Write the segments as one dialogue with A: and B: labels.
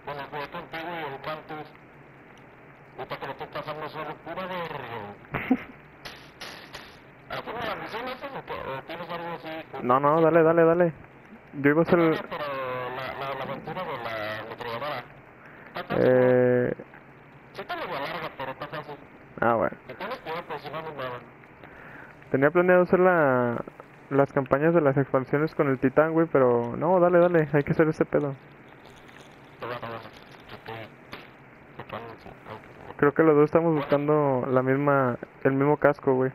A: Bueno, jugué contigo y el Cantus. Puta, que lo estoy pasando solo, pura verga. ¿Hacemos la misión esa o tienes algo así?
B: No, dale. Yo iba a hacer...
A: No, pero la aventura de la metralladora. Está fácil,
B: Eh...
A: sí está medio larga, pero está fácil.
B: Ah, bueno.
A: Si tienes tiempo, si no, no nada.
B: Tenía planeado hacer las campañas de las expansiones con el Titán, güey, pero... No, dale, hay que hacer ese pedo.
A: Te va a dar. Estoy totalmente.
B: Creo que los dos estamos buscando el mismo casco, güey.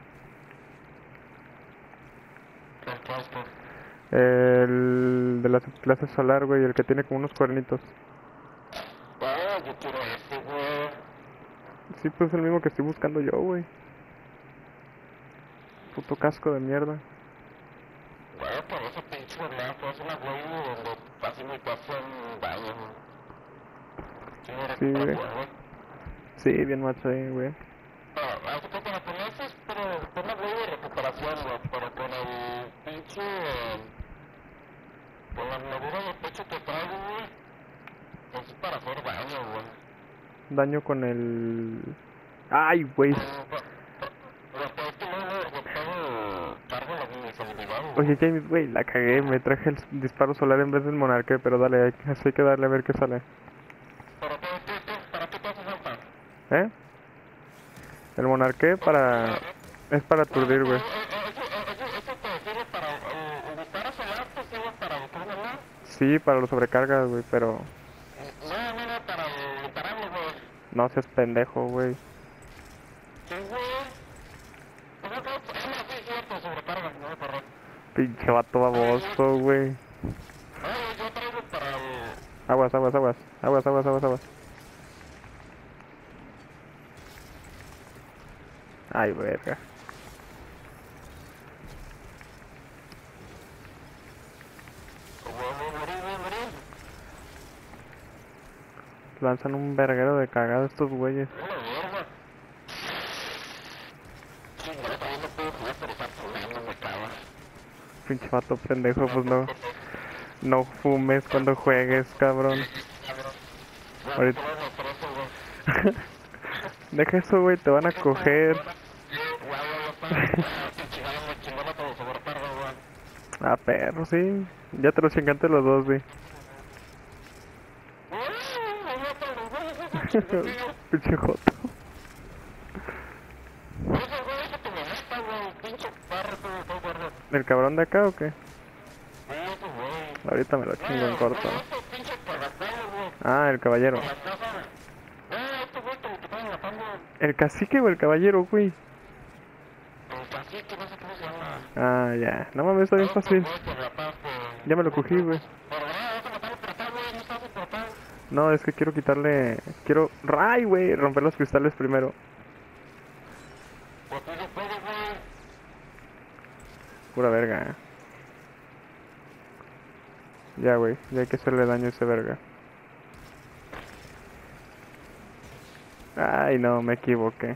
A: El casco.
B: El de la subclase solar, güey, el que tiene como unos cuernitos.
A: Ah, yo quiero ese, güey.
B: Sí, pues el mismo que estoy buscando yo, güey. Puto casco de mierda.
A: Güey, pero ese pinche blanco es una güey donde casi me pasa un baño. Sí, me
B: Sí,
A: recupera
B: güey.
A: fuego.
B: Sí, bien macho ahí, güey.
A: Hace poco la conoces, pero con una güey de recuperación, güey. Pero con el pinche. Con la armadura de pecho que traigo, güey. Es para hacer daño, güey.
B: Daño con el... Ay, güey.
A: Pero es que luego todo cargo mis habilidades,
B: Oye,
A: güey.
B: James, güey, la cagué. Me traje el disparo solar en vez del monarca, pero dale, así hay que darle a ver qué sale.
A: Pero ¿para qué te hace falta?
B: ¿Eh? El monarqué para... Es para aturdir, güey.
A: Eso te sirve para buscar solar, te sirve para buscar solar.
B: Sí, para los sobrecargas, güey, pero...
A: No, para dispararlo, güey.
B: No seas pendejo, güey.
A: Sí, güey. Sí, cierto, sobrecarga, no, perdón.
B: Pinche vato baboso, güey.
A: Yo traigo para el...
B: Aguas. Ay, verga.
A: Morí.
B: Lanzan un verguero de cagada estos güeyes.
A: Una mierda. Sí, yo también no puedo jugar, pero está fumando, me cago.
B: Pinche vato pendejo, pues no. No fumes cuando juegues, cabrón.
A: Bueno,
B: Ahorita...
A: pero por eso, güey.
B: Deja eso, güey, te van a coger.
A: Me chingona todo sobre perro, güey.
B: Ah, perro, sí. Ya te lo chingaste los dos, güey. Pinche joto. ¿El cabrón de acá o qué? Ahorita me lo chingo en corto. Ah, el caballero. ¿El cacique o el caballero, güey? Ah, ya. No mames, está bien fácil. Ya me lo cogí, güey. No, es que quiero quitarle... Quiero... ¡Ray, güey! Romper los cristales primero. Pura verga. Ya, güey. Ya hay que hacerle daño a ese verga. Ay, no, me equivoqué.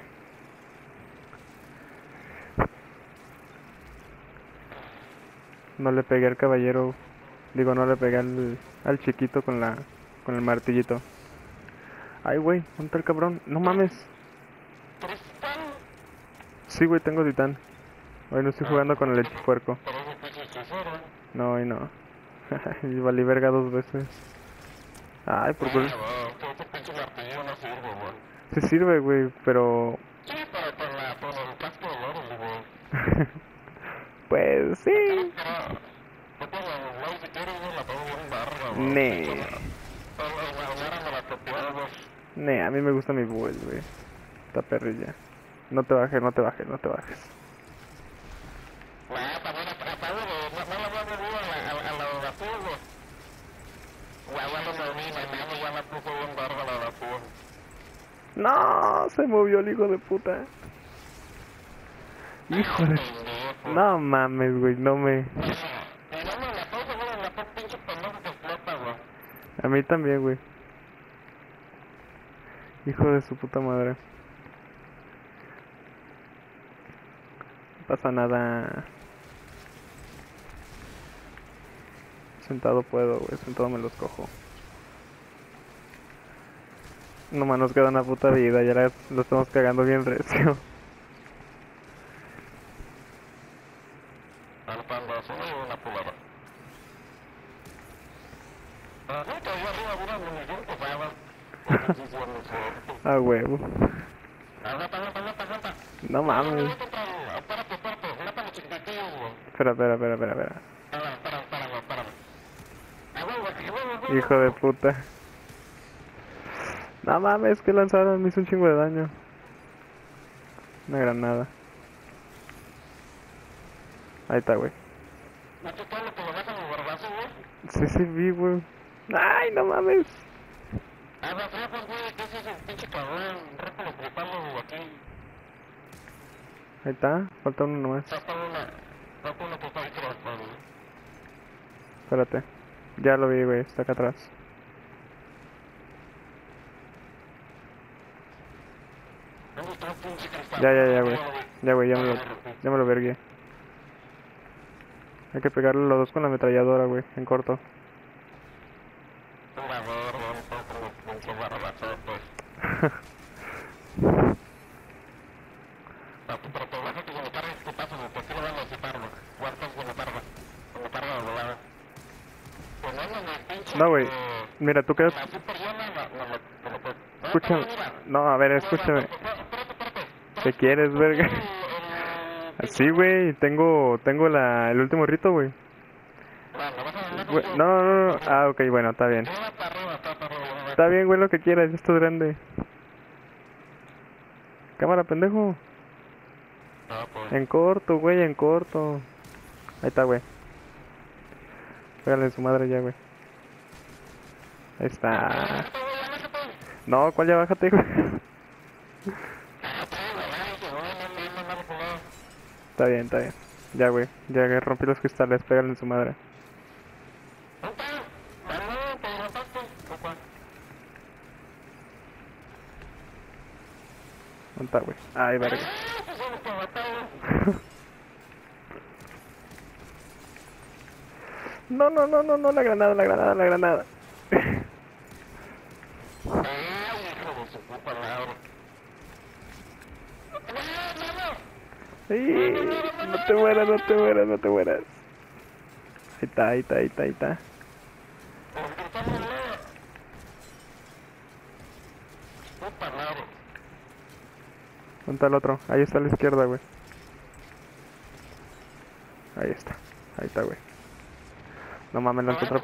B: No le pegué al caballero. Digo, no le pegué al chiquito con el martillito. Ay, güey, ¿dónde está el cabrón? No mames. Sí, güey, tengo titán. Hoy no estoy jugando con el hechipuerco. No, hoy no. Y valí verga 2 veces. Ay, por qué. Sí sirve, güey, pero... Pues sí. Nee. Nee, a mí me gusta mi build, güey. Esta perrilla. No te bajes. No, se movió el hijo de puta. Hijo de... No mames, güey, no me... A mí también, güey. Hijo de su puta madre. No pasa nada. Sentado puedo, güey. Sentado me los cojo. Nomás nos queda una puta vida, ya lo estamos cagando bien recio.
A: Al panda, solo hay una pulada. No, todavía arriba una munición pesada.
B: A huevo.
A: Aguanta, aguanta, aguanta, aguanta.
B: No mames.
A: Espérate, espérate, mátame chiquitillos, güey.
B: Espera.
A: Espérame. A huevo.
B: Hijo de puta. No mames, que lanzaron, me hizo un chingo de daño. Una granada. Ahí está, güey.
A: ¿No te todo lo que lo dejan los barbazos,
B: Sí,
A: güey?
B: sí, vi, güey. Ay, no mames.
A: A las rapas, güey, ¿qué es ese pinche cabrón? Rato los gripalos aquí.
B: Ahí está, falta uno nomás.
A: Saca una que está ahí tras, güey.
B: Espérate. Ya lo vi, güey, está acá atrás.
A: ¿Dónde está el pinche cristal?
B: Ya, güey. Ya, güey, ya me lo vergué. Hay que pegarle los dos con la ametralladora, güey, en corto.
A: Un valor, un poco, mucho barbazo, pues. Pero te vas a que con la parga, ¿qué pasa? ¿Por qué lo van a necesitar, güey? ¿Cuántos con la parga? Con la parga de volada. Pues no, pinche...
B: No, güey. Mira, tú quedas...
A: La super llama,
B: Escúchame. No, a ver, escúchame. ¿Qué quieres, verga? Sí, güey, tengo el último rito, güey. No. Ah, ok, bueno, está bien. Está bien, güey, lo que quieras, esto es grande. Cámara, pendejo. En corto, güey, en corto. Ahí está, güey. Pégale en su madre ya, güey. Ahí está. No, ¿cuál ya bájate, güey? Está bien. Ya, güey. Ya rompí los cristales, pégale en su madre. ¿Dónde está, güey? Ay, verga. No, la granada. No te mueras. Ahí está. ¿Dónde está el otro? Ahí está a la izquierda, güey. Ahí está, güey. No mames, la encontré.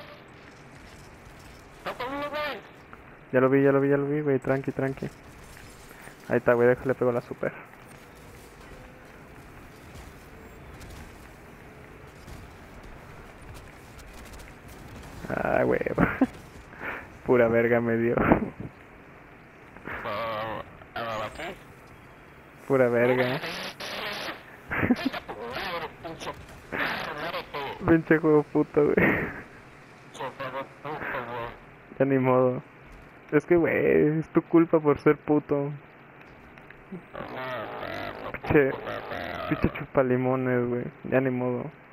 B: Ya lo vi, güey. Tranqui. Ahí está, güey. Déjale pego la super. Ah, güey. Pura verga me dio. Pura verga. Pinche juego puto, güey. Ya ni modo. Es que, güey, es tu culpa por ser puto. Pinche chupalimones, güey. Ya ni modo.